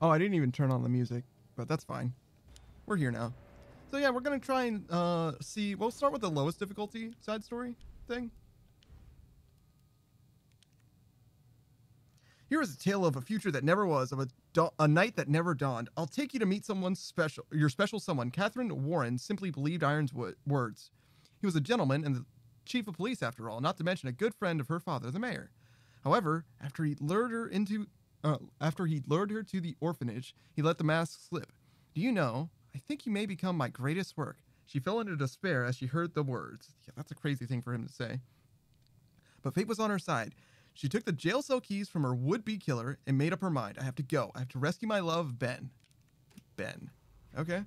Oh, I didn't even turn on the music, but that's fine. We're here now. So yeah, we're gonna try and see. We'll start with the lowest difficulty side story thing. Here is a tale of a future that never was, of a night that never dawned. I'll take you to meet someone special, your special someone. Catherine Warren simply believed Iron's words. He was a gentleman and the chief of police, after all, not to mention a good friend of her father, the mayor. However, after he lured her to the orphanage, he let the mask slip. Do you know? I think you may become my greatest work. She fell into despair as she heard the words. Yeah, that's a crazy thing for him to say. But fate was on her side. She took the jail cell keys from her would-be killer and made up her mind. I have to go. I have to rescue my love, Ben. Ben. Okay.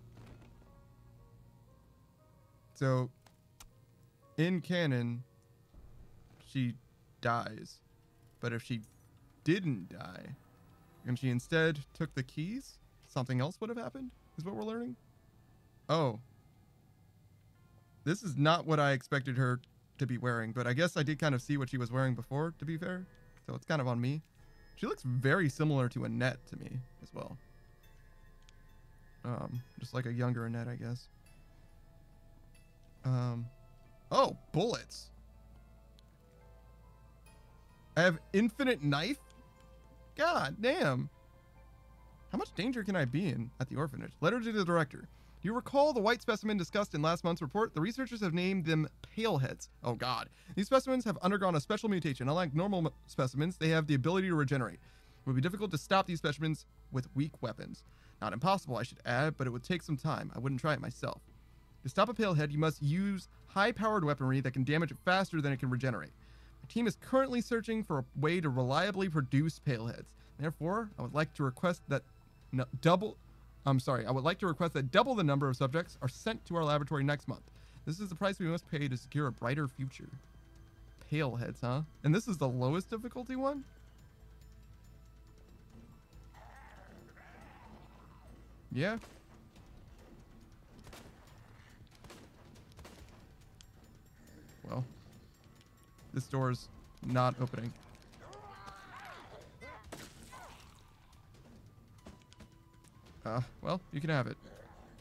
So, in canon, she dies. But if she didn't die, and she instead took the keys, something else would have happened, is what we're learning. Oh. This is not what I expected her to be wearing, but I guess I did kind of see what she was wearing before, to be fair. So it's kind of on me. She looks very similar to Annette to me as well. Just like a younger Annette, I guess. Oh, bullets. I have infinite knife? God damn. How much danger can I be in at the orphanage? Letter to the director. Do you recall the white specimen discussed in last month's report? The researchers have named them paleheads. Oh god. These specimens have undergone a special mutation. Unlike normal specimens, they have the ability to regenerate. It would be difficult to stop these specimens with weak weapons. Not impossible, I should add, but it would take some time. I wouldn't try it myself. To stop a palehead, you must use high-powered weaponry that can damage it faster than it can regenerate. My team is currently searching for a way to reliably produce paleheads. Therefore, I would like to request that double the number of subjects are sent to our laboratory next month. This is the price we must pay to secure a brighter future. Paleheads, huh? And this is the lowest difficulty one? Yeah. Well, this door's not opening. Well, you can have it.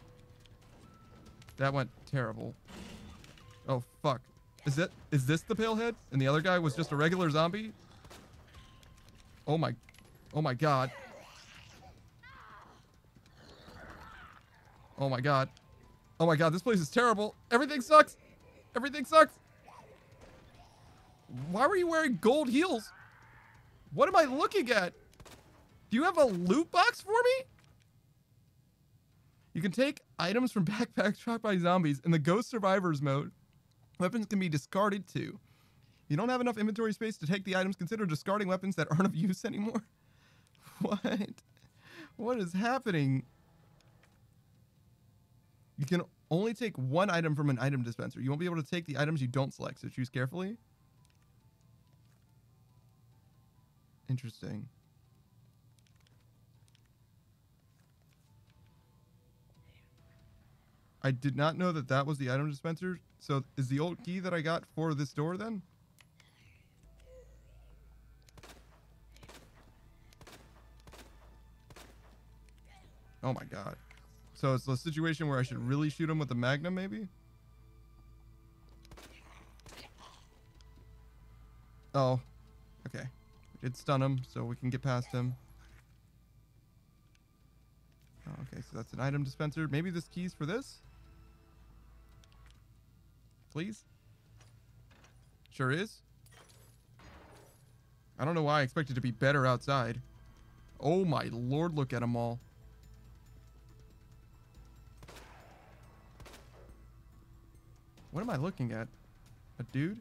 That went terrible. Oh, fuck. Is this the palehead? And the other guy was just a regular zombie? Oh my god. Oh my god. Oh my god, this place is terrible. Everything sucks. Everything sucks. Why were you wearing gold heels? What am I looking at? Do you have a loot box for me? You can take items from backpacks dropped by zombies in the Ghost Survivors mode. Weapons can be discarded too. You don't have enough inventory space to take the items. Consider discarding weapons that aren't of use anymore. What? What is happening? You can only take one item from an item dispenser. You won't be able to take the items you don't select, so choose carefully. Interesting. I did not know that that was the item dispenser. So is the old key that I got for this door then? Oh my god. So it's the situation where I should really shoot him with the Magnum maybe? Oh. Okay. We did stun him so we can get past him. Oh, okay, so that's an item dispenser. Maybe this key's for this? Please? Sure is. I don't know why I expect it to be better outside. Oh my lord, look at them all. What am I looking at? A dude?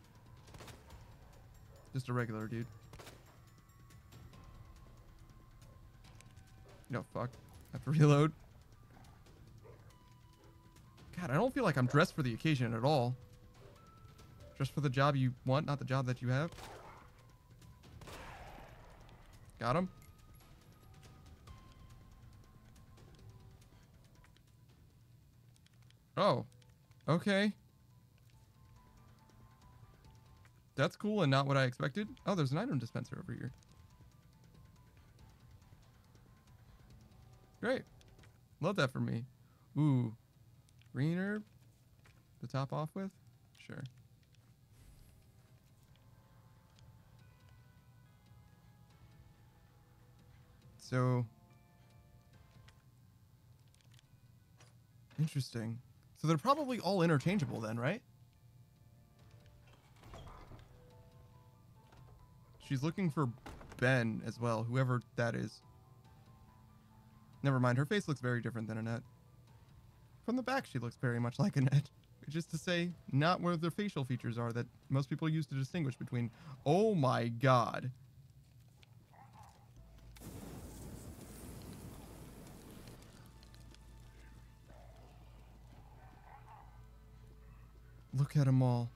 Just a regular dude. No, fuck. I have to reload. God, I don't feel like I'm dressed for the occasion at all. Dressed for the job you want, not the job that you have. Got him. Oh. Okay. That's cool and not what I expected. Oh, there's an item dispenser over here. Great. Love that for me. Ooh. Green herb? To top off with? Sure. So... Interesting. So they're probably all interchangeable then, right? She's looking for Ben as well, whoever that is. Never mind, her face looks very different than Annette. From the back, she looks very much like Annette. Which is to say, not where their facial features are that most people use to distinguish between. Oh my god. Look at them all.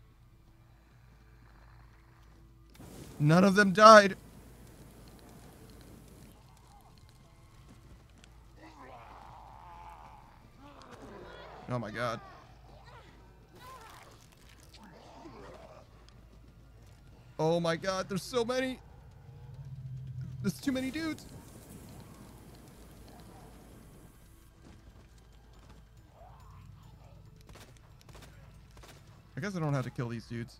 None of them died. Oh my god. Oh my god, there's so many. There's too many dudes. I guess I don't have to kill these dudes.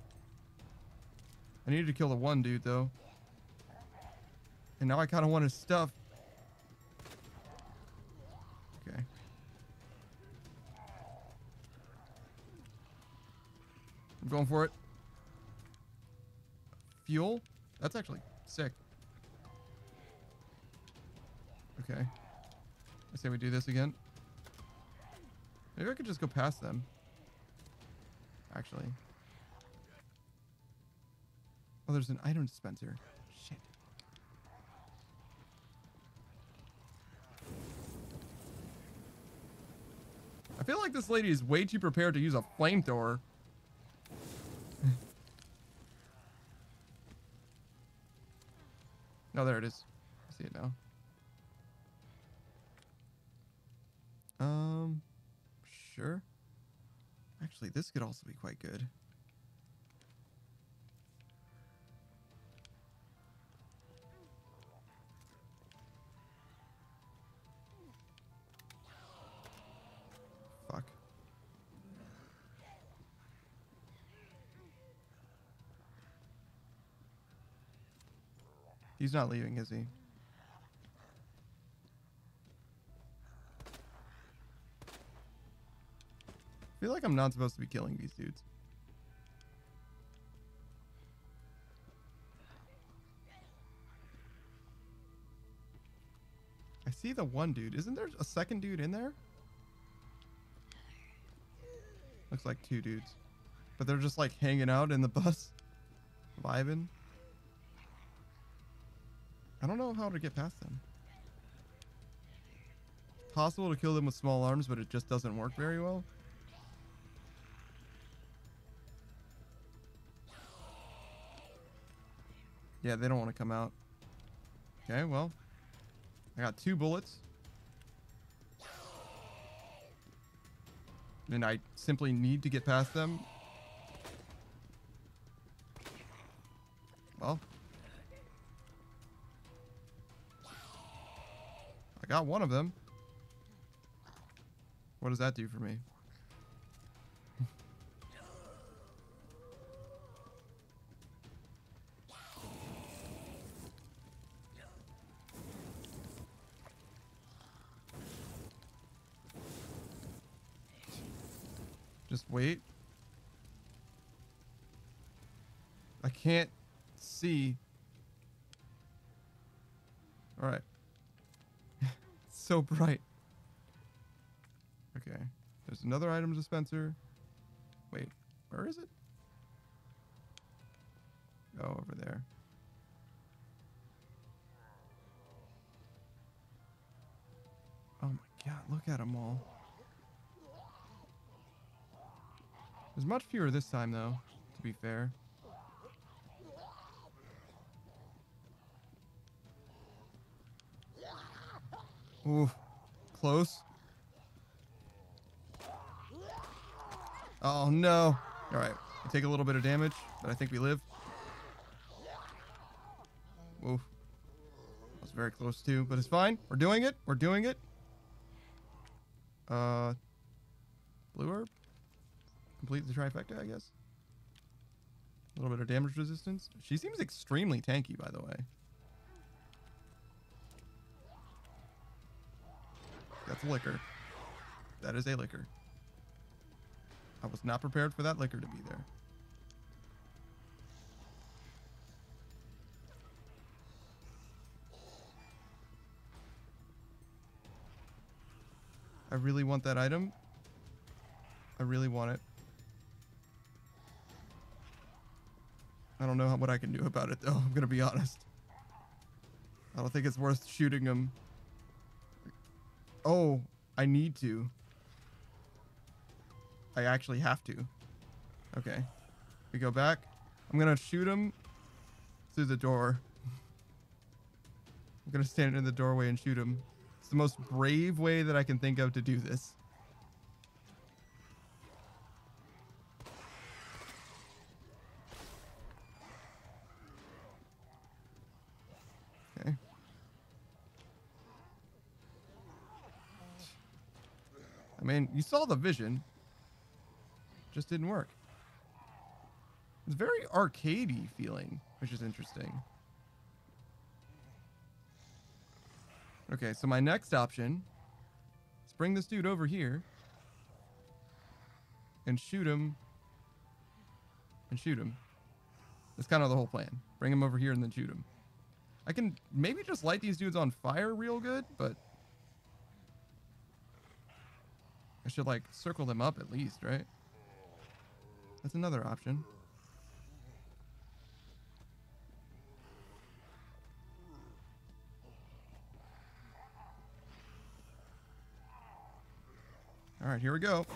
I needed to kill the one dude, though. And now I kind of want his stuff. Okay. I'm going for it. Fuel? That's actually sick. Okay. I say we do this again. Maybe I could just go past them. Actually. Oh, there's an item dispenser. Shit. I feel like this lady is way too prepared to use a flamethrower. Oh, there it is. I see it now. Sure. Actually, this could also be quite good. Fuck. He's not leaving, is he? I feel like I'm not supposed to be killing these dudes. I see the one dude. Isn't there a second dude in there? Looks like two dudes. But they're just like hanging out in the bus. Vibing. I don't know how to get past them. It's possible to kill them with small arms, but it just doesn't work very well. Yeah, they don't want to come out. Okay, well. I got 2 bullets. And I simply need to get past them. Well. I got one of them. What does that do for me? Just wait. I can't see. All right. It's so bright. Okay. There's another item dispenser. Wait, where is it? Oh, over there. Oh my god, look at them all. There's much fewer this time, though, to be fair. Ooh, close. Oh, no. All right, we take a little bit of damage, but I think we live. Oof. That was very close to, but it's fine. We're doing it. We're doing it. Blue herb. Complete the trifecta, I guess. A little bit of damage resistance. She seems extremely tanky, by the way. That's a liquor. That is a liquor. I was not prepared for that liquor to be there. I really want that item. I really want it. I don't know what I can do about it, though. I'm going to be honest. I don't think it's worth shooting him. Oh, I need to. I actually have to. Okay. We go back. I'm going to shoot him through the door. I'm going to stand in the doorway and shoot him. It's the most brave way that I can think of to do this. Okay. I mean, you saw the vision. Just didn't work. It's very arcadey feeling, which is interesting. Okay, so my next option is bring this dude over here and shoot him and shoot him. That's kind of the whole plan. Bring him over here and then shoot him. I can maybe just light these dudes on fire real good, but I should like circle them up at least, right? That's another option. All right, here we go.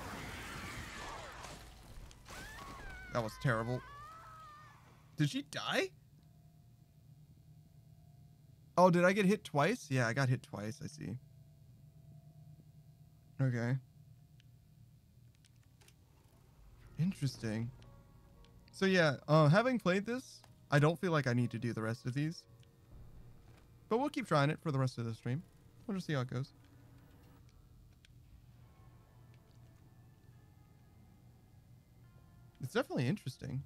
That was terrible. Did she die? Oh, did I get hit twice? Yeah, I got hit twice. I see. Okay. Interesting. So yeah, having played this, I don't feel like I need to do the rest of these. But we'll keep trying it for the rest of the stream. We'll just see how it goes. It's definitely interesting.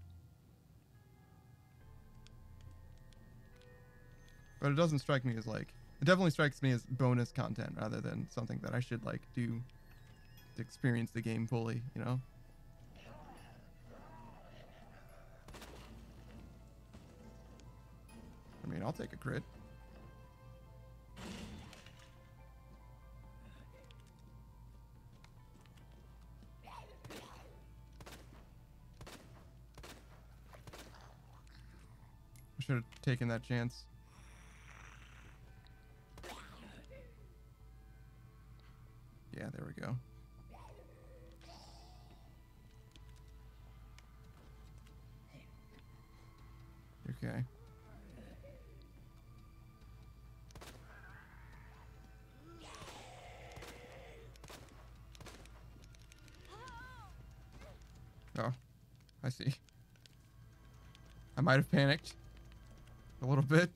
But it doesn't strike me as like... It definitely strikes me as bonus content rather than something that I should like do to experience the game fully, you know? I mean, I'll take a crit. I should have taken that chance. Yeah, there we go. Okay. Oh, I see. I might have panicked a little bit.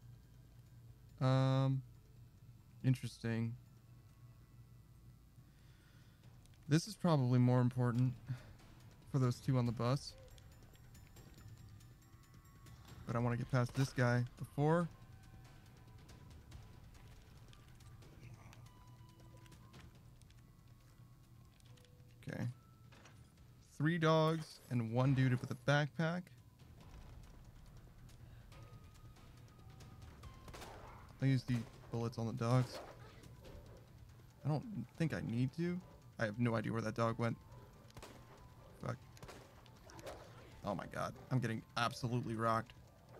Interesting. This is probably more important for those two on the bus. But I want to get past this guy before. Okay. 3 dogs and 1 dude with a backpack. I'll use the bullets on the dogs. I don't think I need to. I have no idea where that dog went. Fuck. Oh my god. I'm getting absolutely rocked.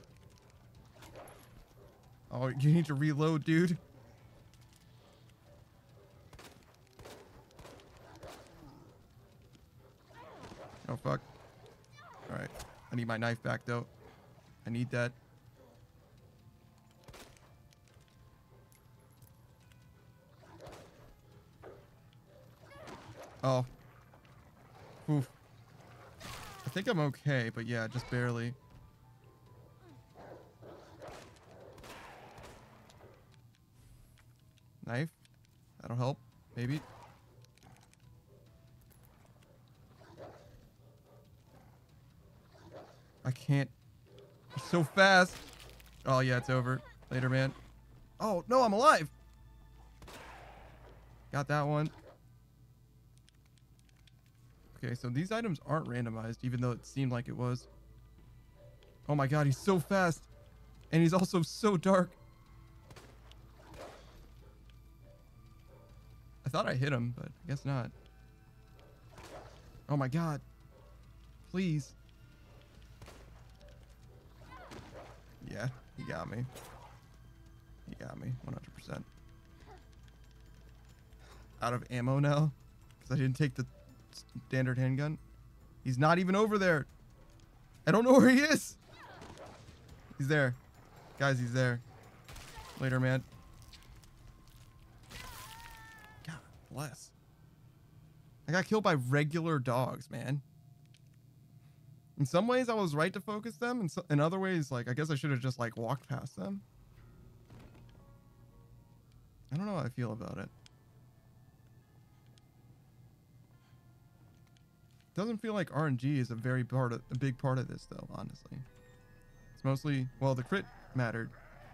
Oh, you need to reload, dude. Oh, fuck. Alright. I need my knife back, though. I need that. Oh. Oof. I think I'm okay, but yeah, just barely. Knife. That'll help. Maybe. I can't. It's so fast. Oh, yeah, it's over. Later, man. Oh, no, I'm alive. Got that one. Okay, so these items aren't randomized, even though it seemed like it was. Oh my god, he's so fast. And he's also so dark. I thought I hit him, but I guess not. Oh my god. Please. Yeah, he got me. He got me, 100%. Out of ammo now, because I didn't take the standard handgun. He's not even over there. I don't know where he is. He's there. Guys, he's there. Later, man. God bless. I got killed by regular dogs, man. In some ways, I was right to focus them. In other ways, like, I guess I should have just, like, walked past them. I don't know how I feel about it. Doesn't feel like RNG is a big part of this, though, honestly. It's mostly, well, the crit mattered.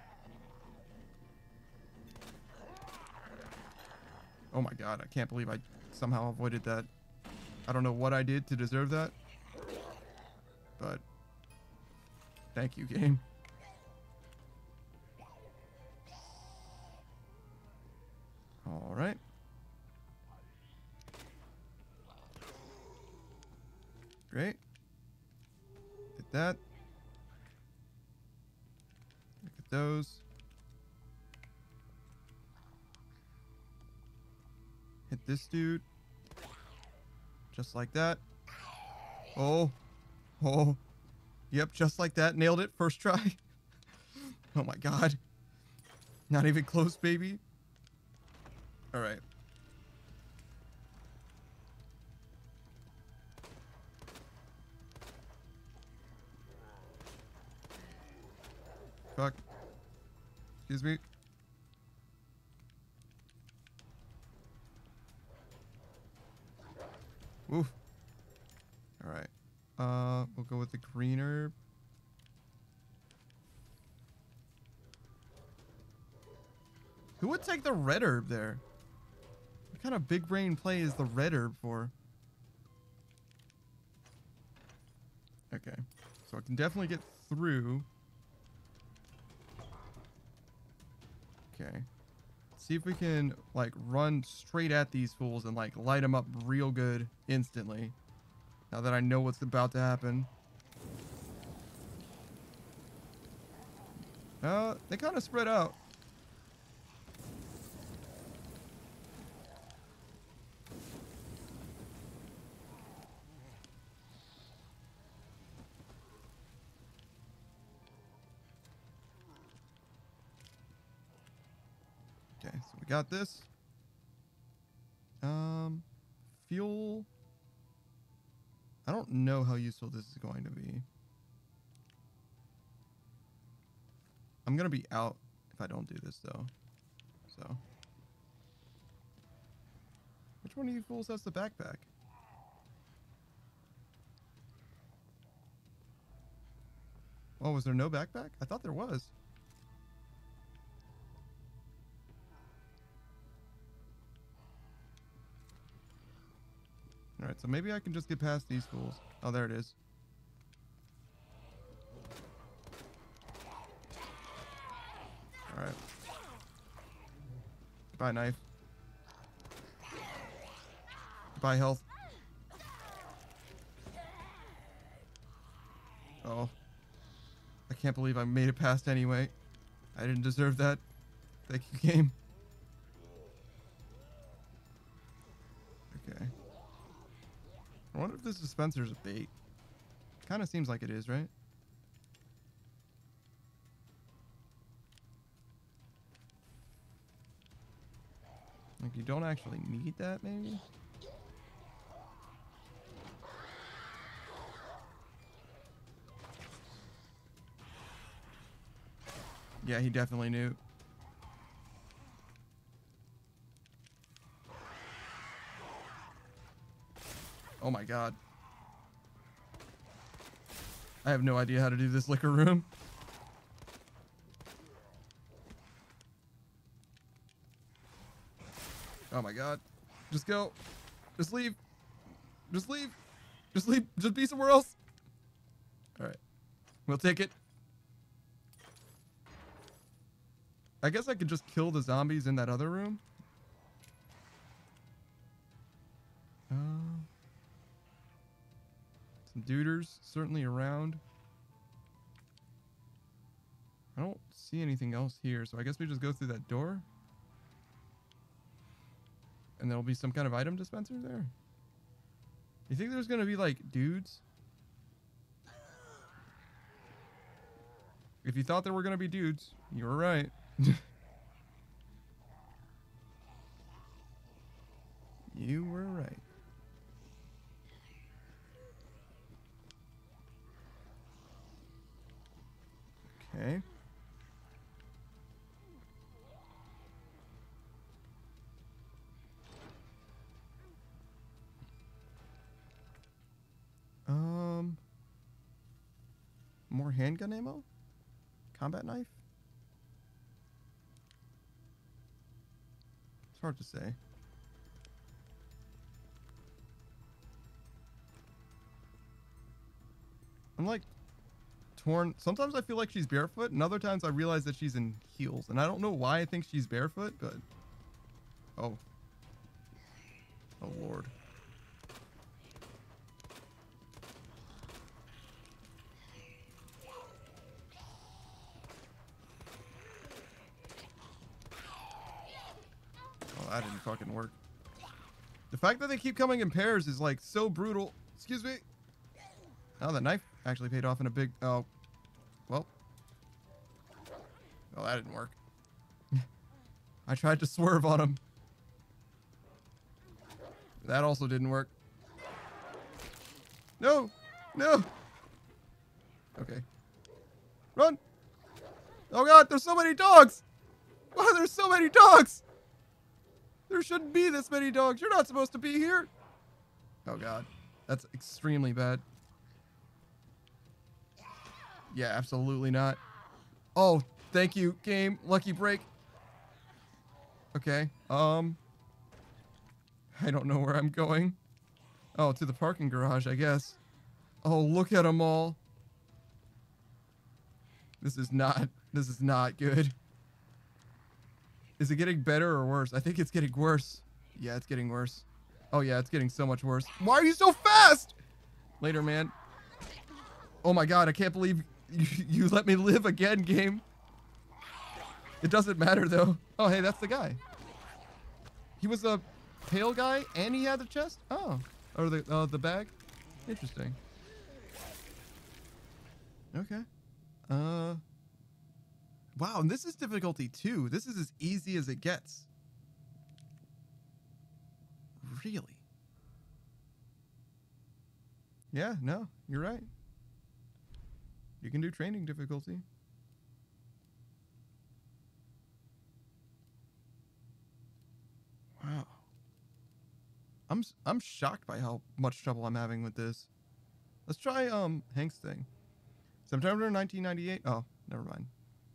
Oh my god, I can't believe I somehow avoided that. I don't know what I did to deserve that. But thank you, game. All right. Great. Did that. Look at those. Hit this dude. Just like that. Oh. Oh. Yep, just like that. Nailed it. First try. Oh my god. Not even close, baby. Alright. Fuck. Excuse me. Oof. Alright. We'll go with the green herb. Who would take the red herb there? What kind of big brain play is the red herb for? Okay. So I can definitely get through. Okay. See if we can, like, run straight at these fools and, like, light them up real good instantly. Now that I know what's about to happen. They kind of spread out. Okay, so we got this. Fuel. I don't know how useful this is going to be. I'm gonna be out if I don't do this though. So. Which one of you fools has the backpack? Oh, was there no backpack? I thought there was. Alright, so maybe I can just get past these fools. Oh, there it is. Alright. Goodbye, knife. Goodbye, health. Oh. I can't believe I made it past anyway. I didn't deserve that. Thank you, game. Okay. I wonder if this dispenser's a bait. Kind of seems like it is, right? Like, you don't actually need that, maybe? Yeah, he definitely knew. Oh my god. I have no idea how to do this liquor room. Oh my god. Just go. Just leave. Just leave. Just leave. Just be somewhere else. Alright. We'll take it. I guess I could just kill the zombies in that other room. Some duders certainly around. I don't see anything else here, so I guess we just go through that door. And there'll be some kind of item dispenser there. You think there's gonna be like dudes? If you thought there were gonna be dudes, you were right. You were right. Okay. More handgun ammo? Combat knife? It's hard to say. I'm like torn. Sometimes I feel like she's barefoot, and other times I realize that she's in heels. And I don't know why I think she's barefoot, but... Oh. Oh, Lord. Oh, that didn't fucking work. The fact that they keep coming in pairs is, like, so brutal. Excuse me. Oh, the knife actually paid off in a big... Oh. Well. Oh, that didn't work. I tried to swerve on him. That also didn't work. No! No! Okay. Run! Oh god, there's so many dogs! Why there's so many dogs? There shouldn't be this many dogs. You're not supposed to be here. Oh god. That's extremely bad. Yeah, absolutely not. Oh, thank you, game. Lucky break. Okay. I don't know where I'm going. Oh, to the parking garage, I guess. Oh, look at them all. This is not good. Is it getting better or worse? I think it's getting worse. Yeah, it's getting worse. Oh yeah, it's getting so much worse. Why are you so fast? Later, man. Oh my god, I can't believe you let me live again, game. It doesn't matter though. Oh, hey, that's the guy. He was a pale guy and he had the chest? Oh. Or the bag? Interesting. Okay. Wow, and this is difficulty 2. This is as easy as it gets. Really? Yeah, no, you're right. You can do training difficulty. Wow. I'm shocked by how much trouble I'm having with this. Let's try Hank's thing. September 1998. Oh, never mind.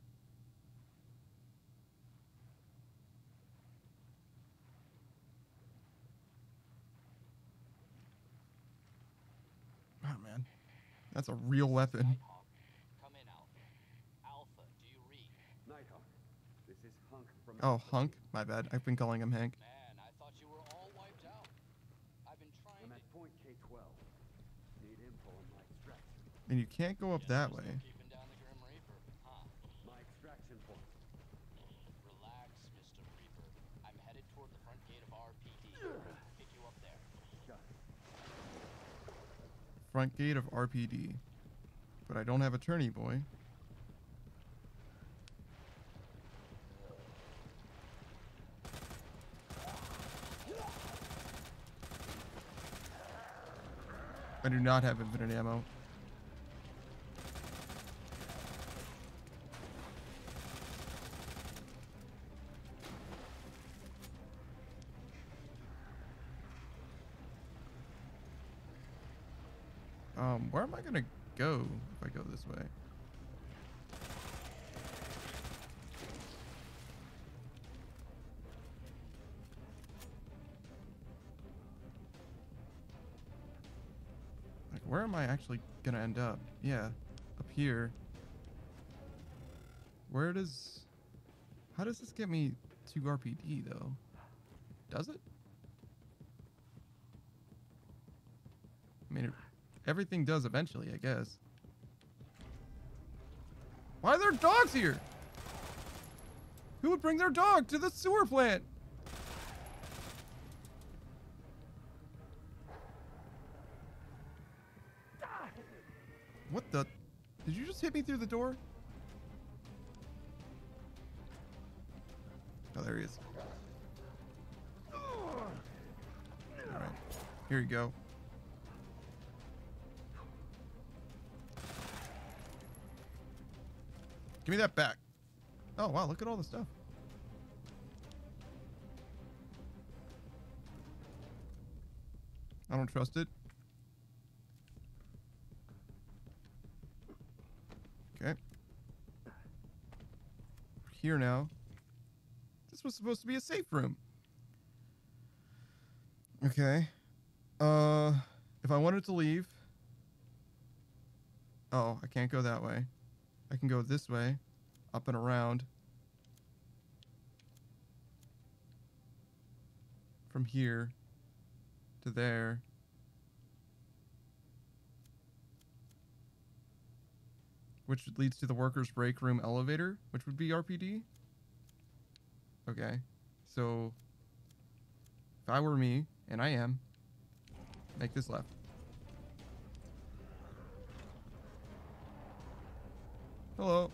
Oh man, that's a real weapon. Nighthawk, come in, Alpha. Alpha, do you read? Nighthawk, this is Hunk from... Oh, Hunk. My bad. I've been calling him Hank. Man, I thought you were all wiped out. I've been trying I'm to... at point K-12. Need info on my extraction. And you can't go up that way. Keeping down the Grim Reaper, huh? My extraction point. Relax, Mr. Reaper. I'm headed toward the front gate of RPD. Pick you up there. Got it. Front gate of RPD. But I don't have attorney, boy. I do not have infinite ammo. Where am I gonna go if I go this way? Like, where am I actually gonna end up? Yeah, up here. Where does... How does this get me to RPD, though? Does it? I mean, everything does eventually, I guess. Why are there dogs here? Who would bring their dog to the sewer plant? What the? Did you just hit me through the door? Oh, there he is. Alright. Here you go. Give me that back. Oh, wow. Look at all the stuff. I don't trust it. Okay. We're here now. This was supposed to be a safe room. Okay. If I wanted to leave. Oh, I can't go that way. I can go this way, up and around. From here to there. Which leads to the workers' break room elevator, which would be RPD. Okay, so if I were me, and I am, make this left. Hello.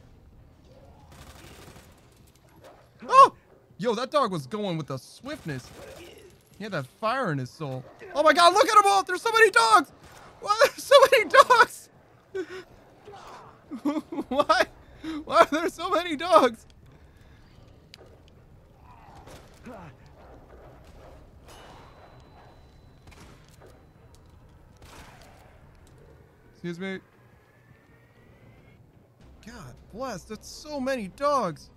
Oh! Yo, that dog was going with the swiftness. He had that fire in his soul. Oh my god, look at them all! There's so many dogs! Why are there so many dogs? Why? Why are there so many dogs? Excuse me. God bless, that's so many dogs.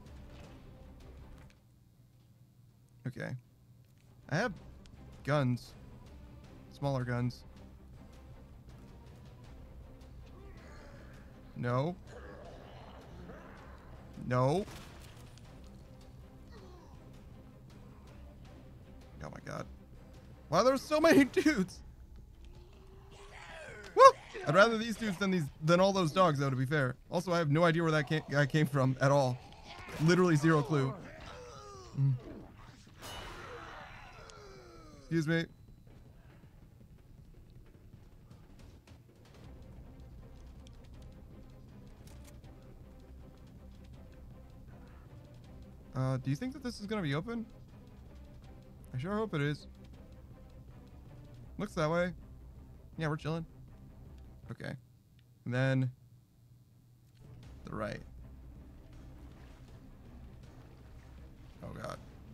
Okay. I have guns. Smaller guns. No. No. Oh my god. Wow, there's so many dudes. Woo! I'd rather these dudes than all those dogs, though, to be fair. Also, I have no idea where that guy came from at all. Literally zero clue. Excuse me. Do you think that this is gonna be open? I sure hope it is. Looks that way. Yeah, we're chilling. Okay. And then the right. Oh god.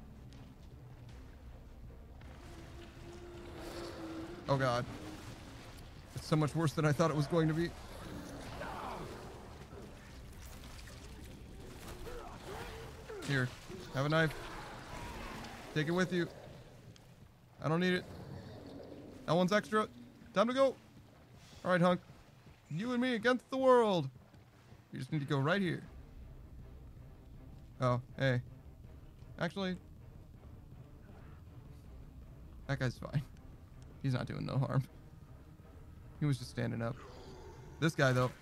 Oh god. It's so much worse than I thought it was going to be. Here, have a knife. Take it with you. I don't need it. That one's extra. Time to go. All right, hunk. You and me against the world. You just need to go right here. Oh, hey. Actually, that guy's fine. He's not doing no harm. He was just standing up. This guy, though.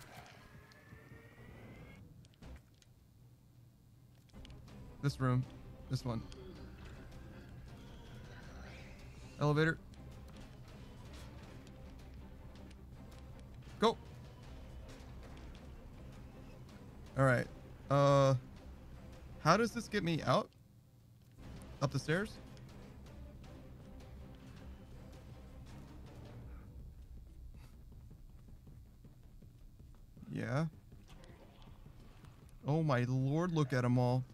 This room. This one. Elevator. Go. All right. How does this get me out? Up the stairs? Yeah. Oh my lord, look at them all.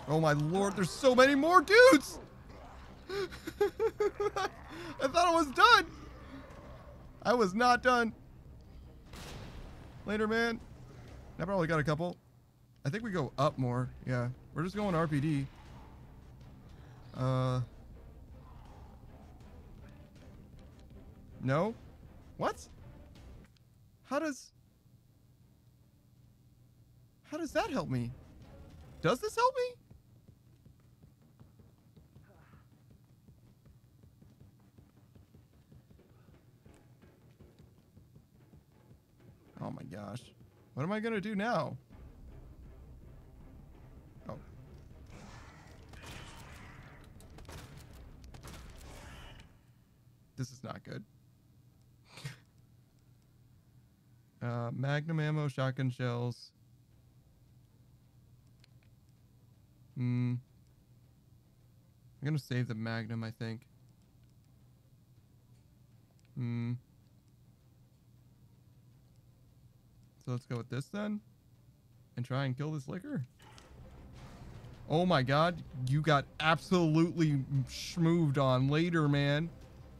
Oh my lord, there's so many more dudes! I thought I was done! I was not done. Later, man. I probably got a couple. I think we go up more. Yeah, we're just going RPD. No? What? How does that help me? Does this help me? Oh my gosh. What am I gonna do now? Oh. This is not good. Magnum ammo, shotgun shells. I'm gonna save the Magnum, I think. So let's go with this then. And try and kill this liquor. Oh my god, you got absolutely schmooved on later, man.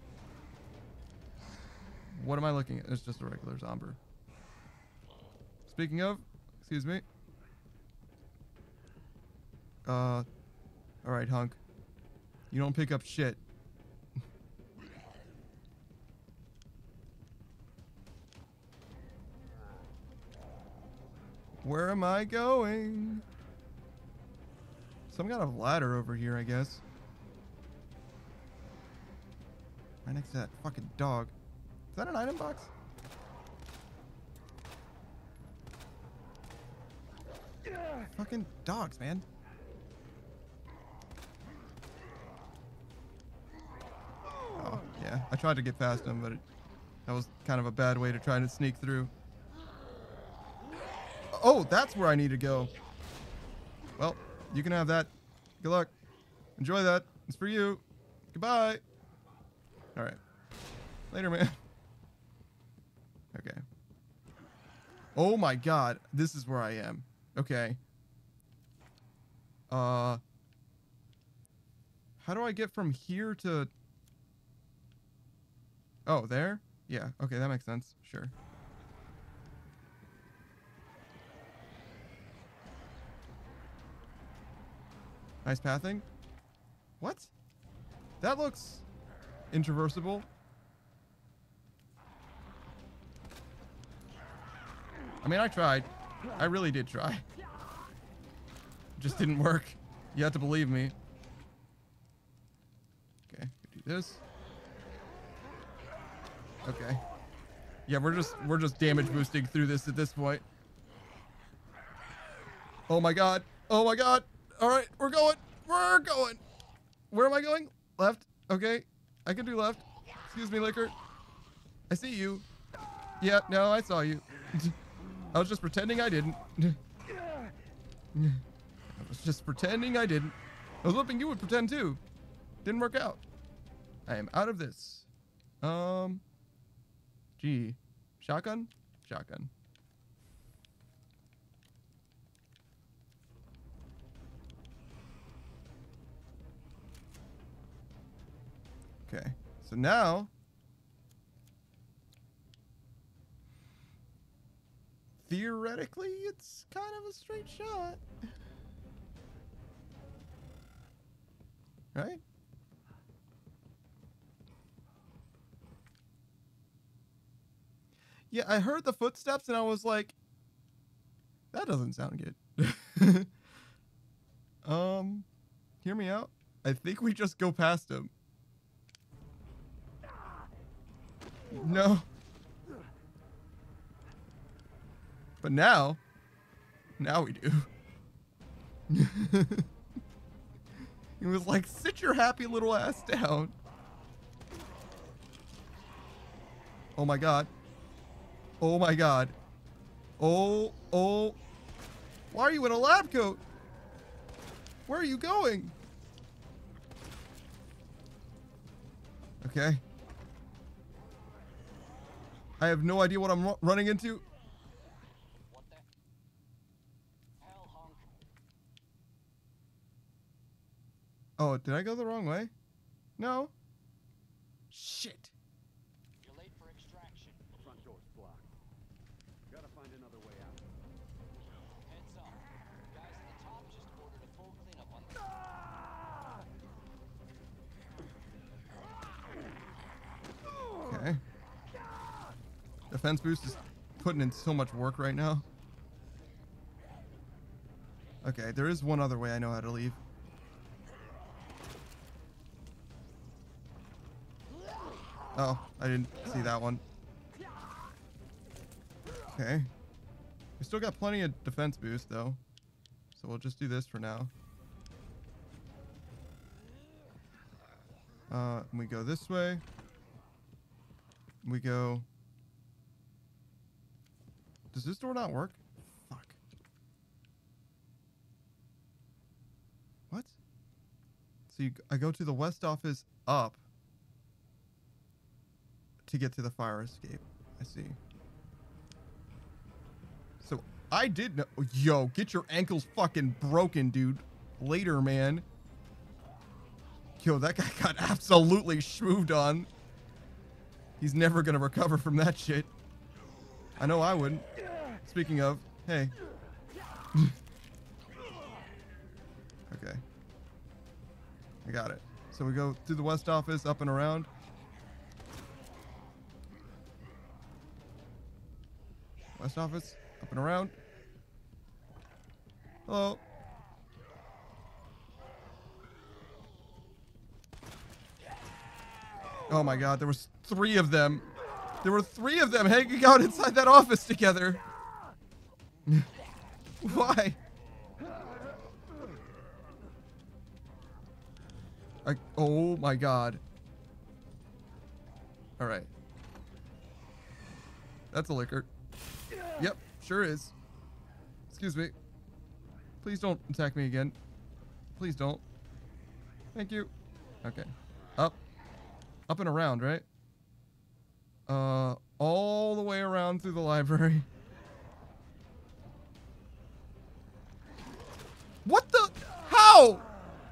What am I looking at? It's just a regular Zomber. Speaking of, excuse me. Alright, hunk. You don't pick up shit. Where am I going? Some kind of ladder over here, I guess. Right next to that fucking dog. Is that an item box? Fucking dogs, man. Oh, yeah. I tried to get past him, but that was kind of a bad way to try to sneak through. Oh, that's where I need to go. Well, you can have that. Good luck. Enjoy that. It's for you. Goodbye. All right. Later, man. Okay. Oh my god. This is where I am. Okay. How do I get from here to... Oh, there? Yeah. Okay, that makes sense. Sure. Nice pathing. What? That looks intraversible. I mean, I tried. I really did try. Just didn't work. You have to believe me. Okay, do this. Okay. Yeah, we're just damage boosting through this at this point. Oh my god. Oh my god. All right, we're going. We're going. Where am I going? Left. Okay. I can do left. Excuse me, liquor. I see you. Yeah, no, I saw you. I was just pretending I didn't. I was just pretending I didn't. I was hoping you would pretend too. Didn't work out. I am out of this. Gee. Shotgun? Shotgun. Okay. So now... theoretically, it's kind of a straight shot. Right? Yeah, I heard the footsteps and I was like, that doesn't sound good. Hear me out. I think we just go past him. No. But now we do. He was like, sit your happy little ass down. Oh my god. Oh my god. Oh. Why are you in a lab coat? Where are you going? Okay. I have no idea what I'm running into. What the hell, Hunk? Oh, did I go the wrong way? No. Shit. You're late for extraction. Front door's blocked. Gotta find another way out. Heads up. Guys at the top just ordered a full cleanup on the... Okay. Defense boost is putting in so much work right now. Okay, there is one other way I know how to leave. Oh, I didn't see that one. Okay. We still got plenty of defense boost though. So we'll just do this for now. We go this way. We go... Does this door not work? Fuck. What? So I go to the west office up to get to the fire escape. I see. So I did know. Yo, get your ankles fucking broken, dude. Later, man. Yo, that guy got absolutely schmooved on. He's never gonna recover from that shit. I know I wouldn't. Speaking of, hey. Okay. I got it. So we go through the west office, up and around. West office, up and around. Hello. Oh my god, there was 3 of them. There were 3 of them hanging out inside that office together. Why? Oh my god. Alright. That's a liquor. Yep, sure is. Excuse me. Please don't attack me again. Please don't. Thank you. Okay. Up. Up and around, right? All the way around through the library. What the? How?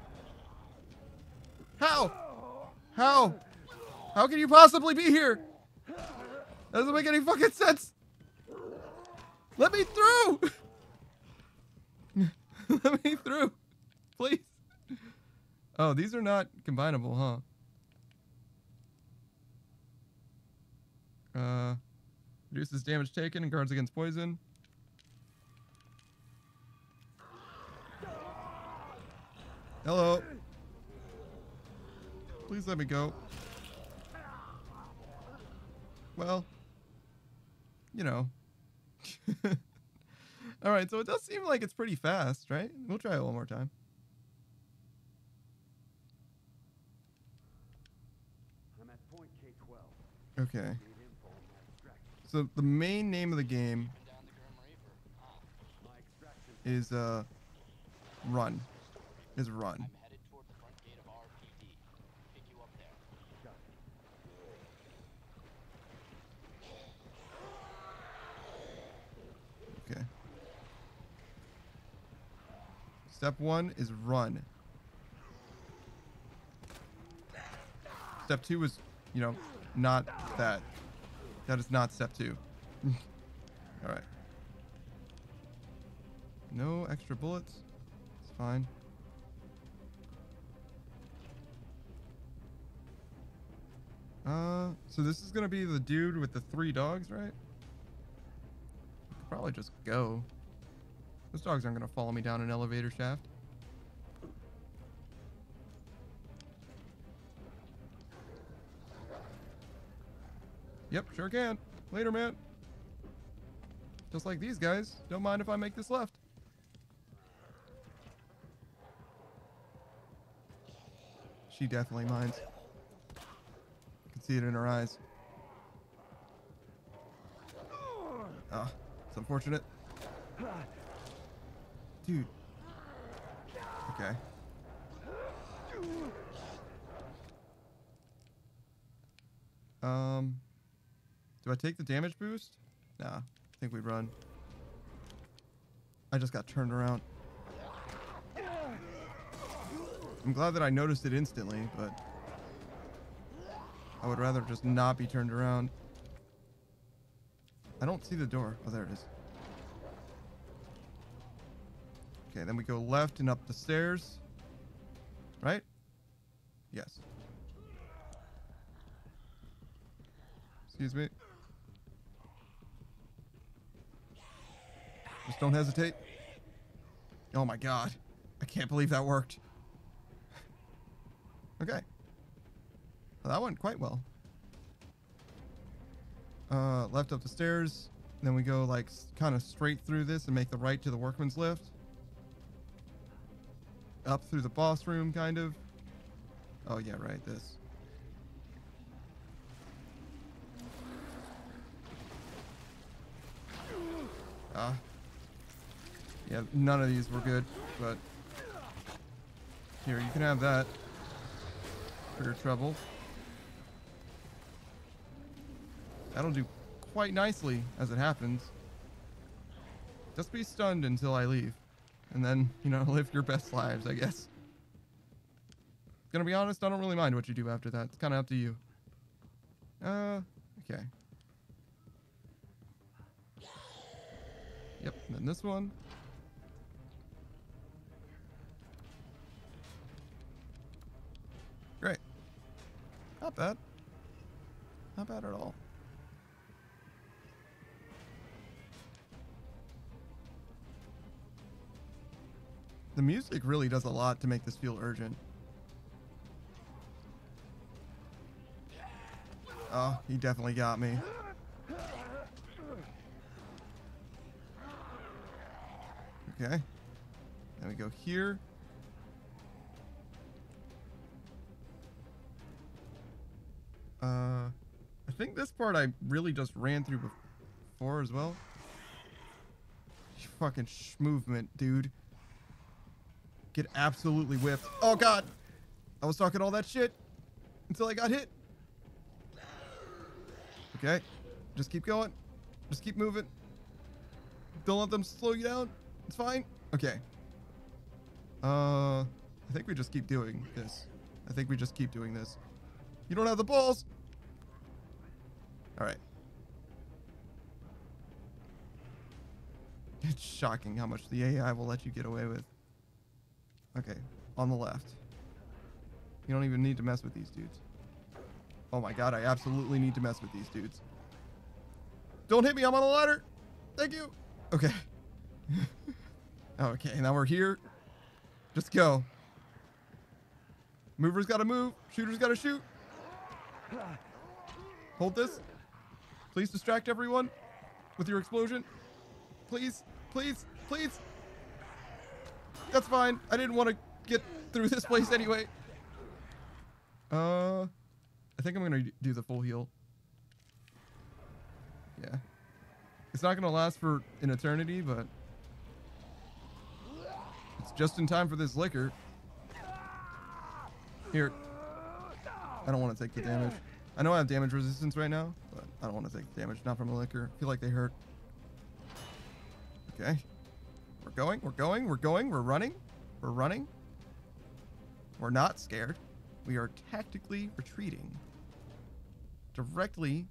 How? How? How can you possibly be here? That doesn't make any fucking sense. Let me through. Let me through. Please. Oh, these are not combinable, huh? Reduces damage taken and guards against poison. Hello. Please let me go. Well, you know. Alright, so it does seem like it's pretty fast, right? We'll try it one more time. I'm at point K-12. Okay. Need info on my extraction. So the main name of the game Down the Grim Reaper. Huh. My extraction. is Run. Is Run. I'm headed toward the front gate of RPD. Pick you up there. Got it. Okay. Step 1 is run. Step 2 is, you know, not that. That is not step 2. All right. No extra bullets. It's fine. So this is gonna be the dude with the 3 dogs, right? Could probably just go. Those dogs aren't gonna follow me down an elevator shaft. Yep, sure can. Later, man. Just like these guys. Don't mind if I make this left. She definitely minds. I can see it in her eyes. Ah, it's unfortunate. Dude. Okay. Do I take the damage boost? Nah, I think we run. I just got turned around. I'm glad that I noticed it instantly, but I would rather just not be turned around. I don't see the door. Oh, there it is. Okay, then we go left and up the stairs. Right? Yes. Excuse me. Just don't hesitate. Oh my god. I can't believe that worked. Okay. Well, that went quite well. Left up the stairs. Then we go like kind of straight through this and make the right to the workman's lift. Up through the boss room, kind of. Oh yeah, right, this. Yeah, none of these were good, but here, you can have that for your trouble. That'll do quite nicely as it happens. Just be stunned until I leave. And then, you know, live your best lives, I guess. Gonna be honest, I don't really mind what you do after that. It's kind of up to you. Okay. Yep, and then this one. Great. Not bad. Not bad at all. The music really does a lot to make this feel urgent. Oh, he definitely got me. Okay. Then we go here. I think this part I really just ran through before as well. Fucking movement, dude. Get absolutely whipped. Oh god! I was talking all that shit until I got hit. Okay. Just keep going. Just keep moving. Don't let them slow you down. It's fine. Okay. I think we just keep doing this. I think we just keep doing this. You don't have the balls. All right. It's shocking how much the AI will let you get away with. Okay, on the left. You don't even need to mess with these dudes. Oh my god, I absolutely need to mess with these dudes. Don't hit me, I'm on a ladder. Thank you. Okay. Okay, now we're here. Just go. Mover's gotta move. Shooter's gotta shoot. Hold this. Please distract everyone with your explosion. Please, please, please. That's fine. I didn't want to get through this place anyway. I think I'm gonna do the full heal. Yeah. It's not gonna last for an eternity, but it's just in time for this liquor. Here. I don't want to take the damage. I know I have damage resistance right now, but I don't want to take the damage. Not from the liquor. I feel like they hurt. Okay. We're going, we're going, we're going, we're running. We're running. We're not scared. We are tactically retreating directly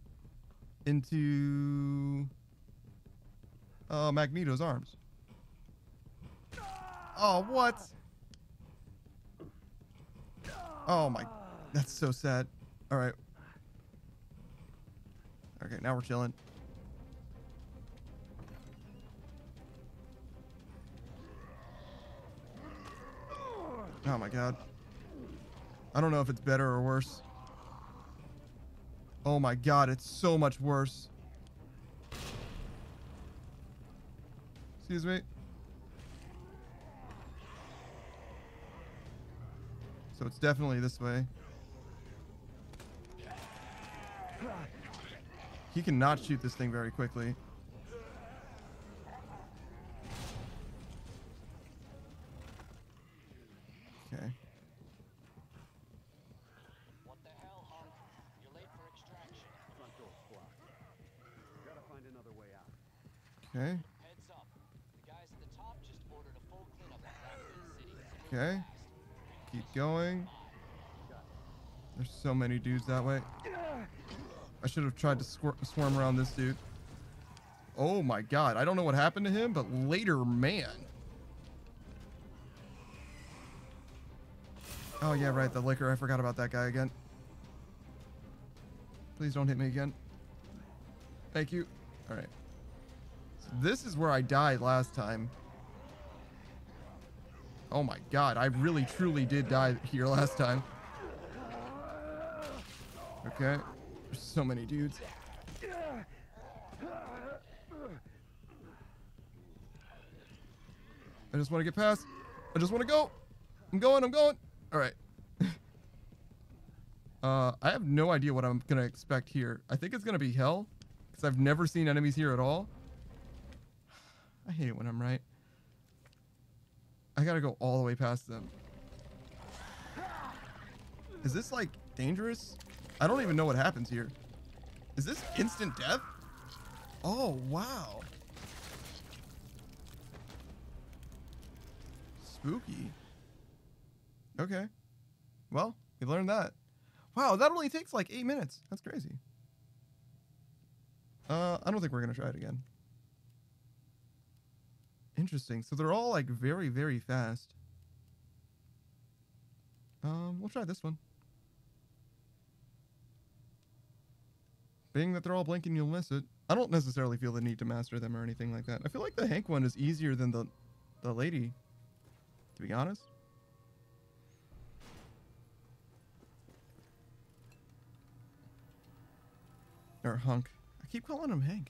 into Magneto's arms. Oh, what? Oh my, that's so sad. All right. Okay, now we're chilling. Oh my god. I don't know if it's better or worse. Oh my god, it's so much worse. Excuse me. So it's definitely this way. He cannot shoot this thing very quickly. Okay. What the hell, Hunk? You're late for extraction. Front door's blocked. Gotta find another way out. Okay. Heads up. The guys at the top just ordered a full cleanup on back to the city. Okay. Keep going. There's so many dudes that way. I should have tried to swarm around this dude. Oh my god. I don't know what happened to him, but later, man. Oh yeah, right. The liquor. I forgot about that guy again. Please don't hit me again. Thank you. All right. So this is where I died last time. Oh my god. I really, truly did die here last time. Okay. There's so many dudes. I just want to get past. I just want to go. I'm going. All right. I have no idea what I'm going to expect here. I think it's going to be hell because I've never seen enemies here at all. I hate it when I'm right. I got to go all the way past them. Is this like dangerous? I don't even know what happens here. Is this instant death? Oh, wow. Spooky. Okay. Well, we learned that. Wow, that only takes like 8 minutes. That's crazy. I don't think we're going to try it again. Interesting. So they're all like very, very fast. We'll try this one. Being that they're all blinking, you'll miss it. I don't necessarily feel the need to master them or anything like that. I feel like the Hank one is easier than the lady, to be honest. Or Hunk. I keep calling him Hank.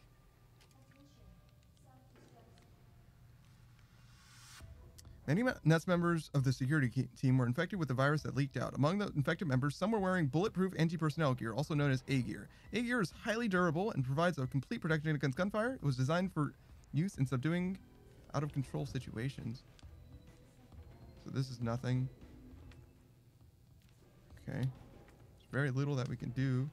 Many Nets members of the security team were infected with the virus that leaked out. Among the infected members, some were wearing bulletproof anti-personnel gear, also known as A-gear. A-gear is highly durable and provides a complete protection against gunfire. It was designed for use in subduing out-of-control situations. So this is nothing. Okay. There's very little that we can do.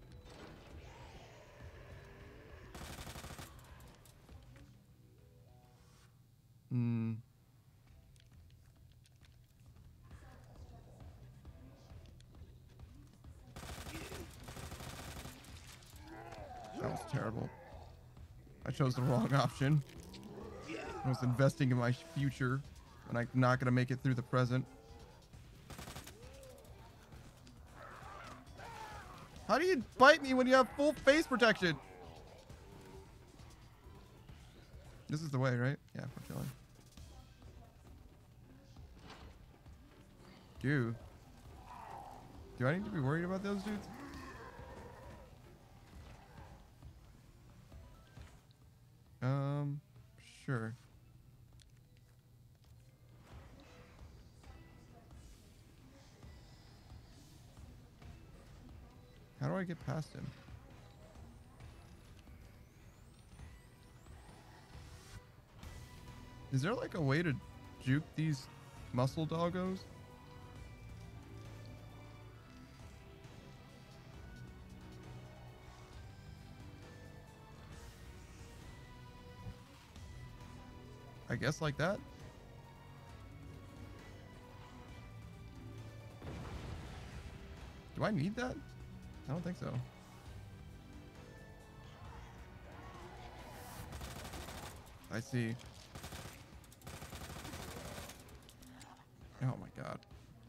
That was terrible. I chose the wrong option. I was investing in my future, and I'm not going to make it through the present. How do you bite me when you have full face protection? This is the way, right? Yeah, we're chilling. Dude. Do I need to be worried about those dudes? Sure. How do I get past him? Is there like a way to juke these muscle doggos? I guess like that. Do I need that? I don't think so. I see. Oh my god.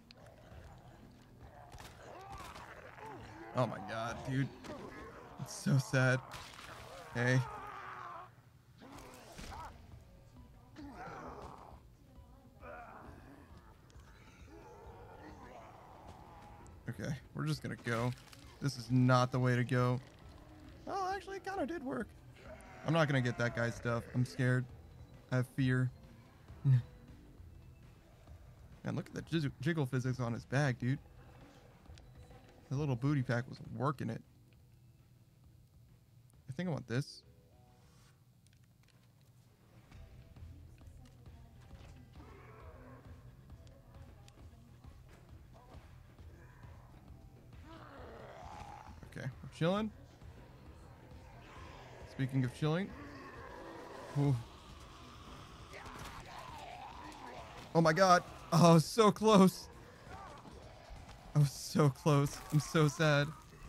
Oh my god, dude. It's so sad. Hey. Okay, we're just gonna go. This is not the way to go. Oh, actually, it kind of did work. I'm not gonna get that guy's stuff. I'm scared. I have fear. Man, look at the jiggle physics on his bag, dude. The little booty pack was working it. I think I want this. Okay, we're chilling. Speaking of chilling. Ooh. Oh my god. Oh, so close. I was so close. I'm so sad.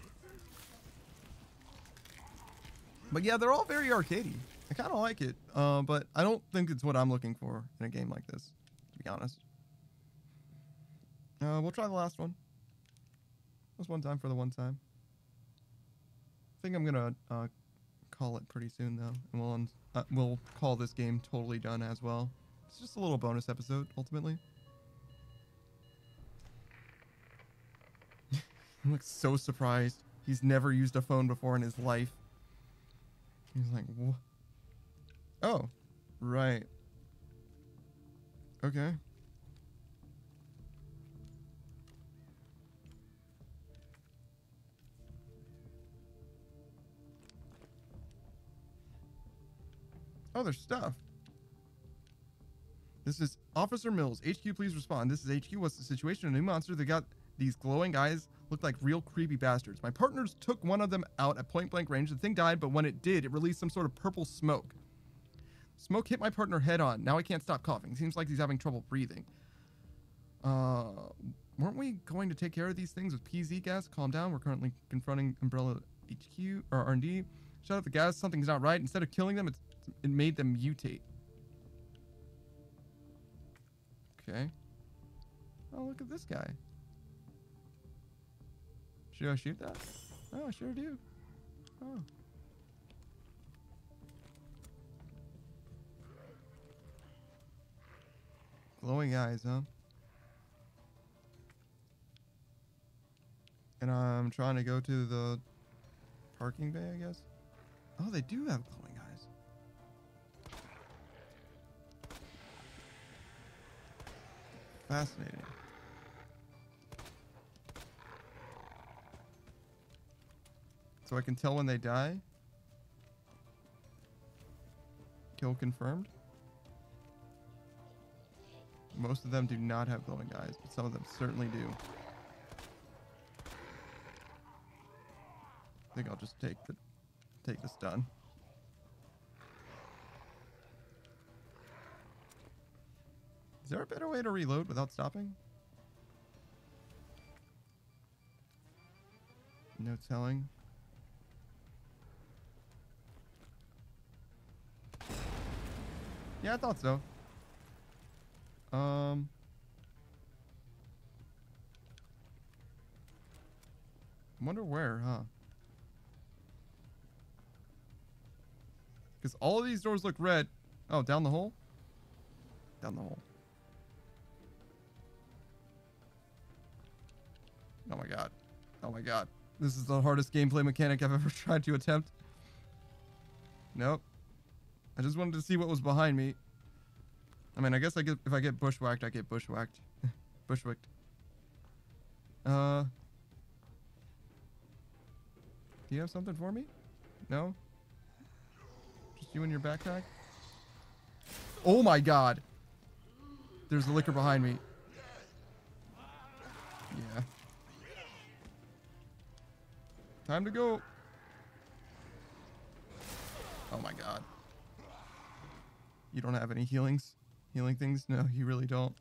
But yeah, they're all very arcadey. I kind of like it, but I don't think it's what I'm looking for in a game like this, to be honest. We'll try the last one. Just one time for the one time. I think I'm gonna call it pretty soon though, and we'll call this game totally done as well. It's just a little bonus episode ultimately. He looks so surprised. He's never used a phone before in his life. He's like, what? Oh, right. Okay. Oh, there's stuff. This is Officer Mills. HQ, please respond. This is HQ. What's the situation? A new monster. They got these glowing eyes. Look like real creepy bastards. My partners took one of them out at point blank range. The thing died, but when it did, it released some sort of purple smoke. Smoke hit my partner head on. Now I can't stop coughing. Seems like he's having trouble breathing. Weren't we going to take care of these things with PZ gas? Calm down. We're currently confronting Umbrella HQ or R&D. Shut up the gas. Something's not right. Instead of killing them, it made them mutate. Okay. Oh, look at this guy. Should I shoot that? Oh, I sure do. Oh. Glowing eyes, huh? And I'm trying to go to the parking bay, I guess. Oh, they do have glowing eyes. Fascinating. So I can tell when they die? Kill confirmed? Most of them do not have glowing eyes, but some of them certainly do. I think I'll just take this done. Is there a better way to reload without stopping? No telling. Yeah, I thought so. Wonder where, huh? Because all of these doors look red. Oh, down the hole? Down the hole. Oh my god. Oh my god. This is the hardest gameplay mechanic I've ever tried to attempt. Nope. I just wanted to see what was behind me. I mean, I guess if I get bushwhacked, I get bushwhacked. Bushwhacked. Do you have something for me? No? Just you and your backpack? Oh my god. There's the liquor behind me. Yeah. Time to go. Oh my god. You don't have any healing things? No, you really don't.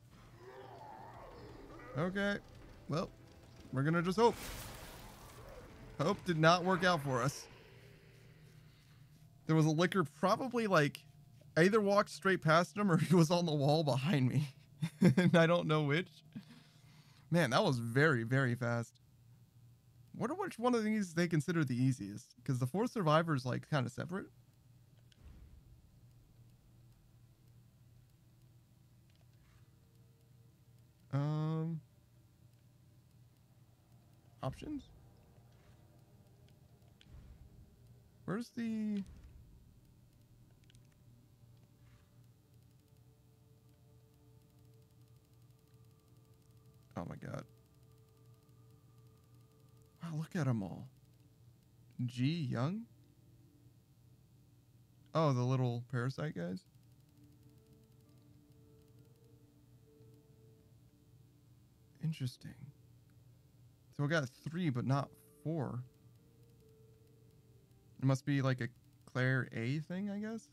Okay. Well, we're gonna just hope. Hope did not work out for us. There was a liquor probably like, I either walked straight past him or he was on the wall behind me. And I don't know which. Man, that was very, very fast. Wonder which one of these they consider the easiest. Because the 4 survivors like kind of separate. Options? Where's the... Oh my god. Wow, look at them all. G Young? Oh, the little parasite guys? Interesting. So I got 3, but not 4. It must be like a Claire A thing, I guess?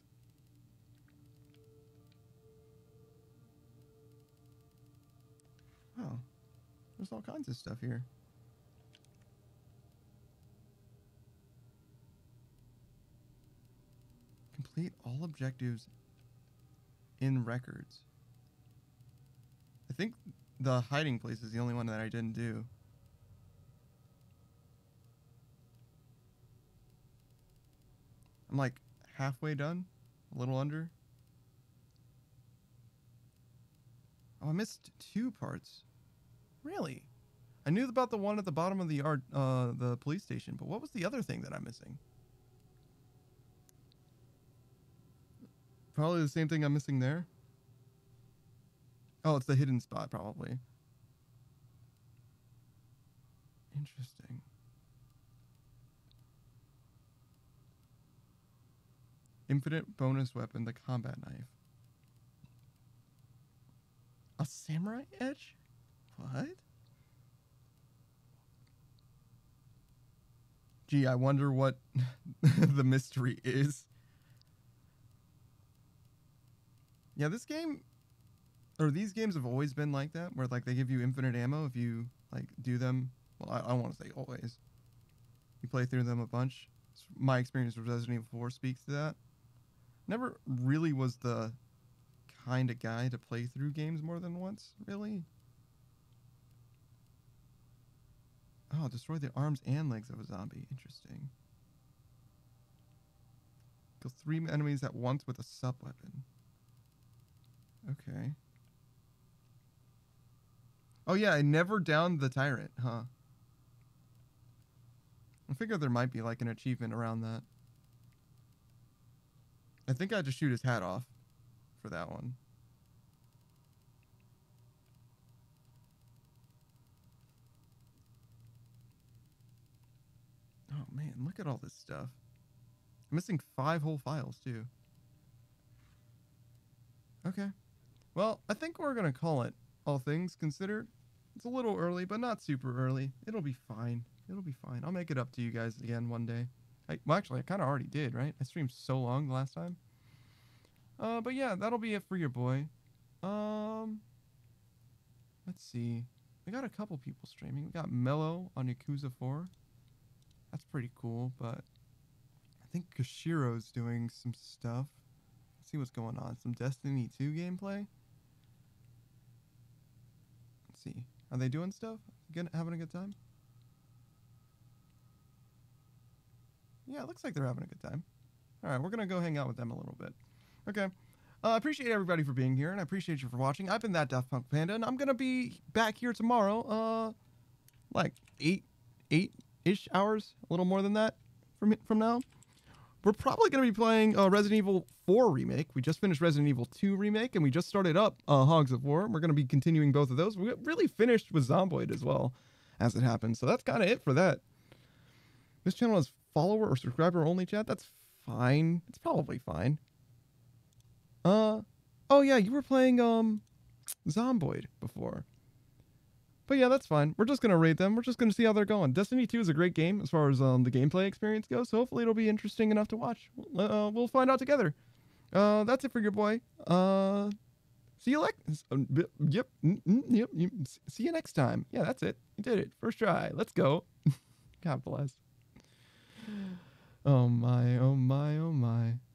Oh. There's all kinds of stuff here. Complete all objectives in records. I think the hiding place is the only one that I didn't do. I'm like halfway done, a little under. Oh, I missed 2 parts. Really? I knew about the one at the bottom of the police station, but what was the other thing that I'm missing? Probably the same thing I'm missing there. Oh, it's the hidden spot, probably. Interesting. Infinite bonus weapon, the combat knife. A samurai edge? What? Gee, I wonder what the mystery is. Yeah, this game, or these games have always been like that, where like they give you infinite ammo if you like do them. Well, I don't want to say always. You play through them a bunch. My experience with Resident Evil 4 speaks to that. Never really was the kind of guy to play through games more than once, really. Oh, destroy the arms and legs of a zombie. Interesting. Kill 3 enemies at once with a sub-weapon. Okay. Oh yeah, I never downed the tyrant, huh? I figured there might be like an achievement around that. I think I had to shoot his hat off for that one. Oh man, look at all this stuff. I'm missing 5 whole files too. Okay. Well, I think we're going to call it, all things considered. It's a little early, but not super early. It'll be fine. It'll be fine. I'll make it up to you guys again one day. Well, actually, I kind of already did, right? I streamed so long the last time. But yeah, that'll be it for your boy. Let's see. We got a couple people streaming. We got Mello on Yakuza 4. That's pretty cool, but I think Kashiro's doing some stuff. Let's see what's going on. Some Destiny 2 gameplay. Let's see. Are they doing stuff? Having a good time? Yeah, it looks like they're having a good time. All right, we're going to go hang out with them a little bit. Okay. I appreciate everybody for being here, and I appreciate you for watching. I've been that Daft Punk Panda, and I'm going to be back here tomorrow, like 8-ish hours, a little more than that from now. We're probably going to be playing Resident Evil 4 Remake. We just finished Resident Evil 2 Remake, and we just started up Hogs of War. We're going to be continuing both of those. We really finished with Zomboid as well, as it happens. So that's kind of it for that. This channel is follower or subscriber only, chat. That's fine. It's probably fine. Oh yeah, you were playing Zomboid before. But yeah, that's fine. We're just going to rate them. We're just going to see how they're going. Destiny 2 is a great game as far as the gameplay experience goes. So hopefully it'll be interesting enough to watch. We'll find out together. That's it for your boy. See you yep. See you next time. Yeah, that's it. You did it. First try. Let's go. God bless. Oh my, oh my, oh my.